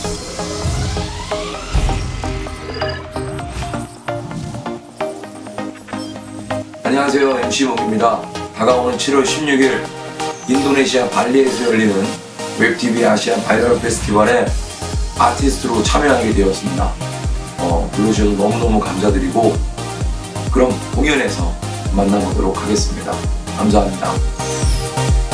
안녕하세요, MC 몽입니다. 다가오는 7월 16일 인도네시아 발리에서 열리는 웹TV 아시안 바이럴 페스티벌에 아티스트로 참여하게 되었습니다. 불러주셔서 너무너무 감사드리고, 그럼 공연에서 만나보도록 하겠습니다. 감사합니다.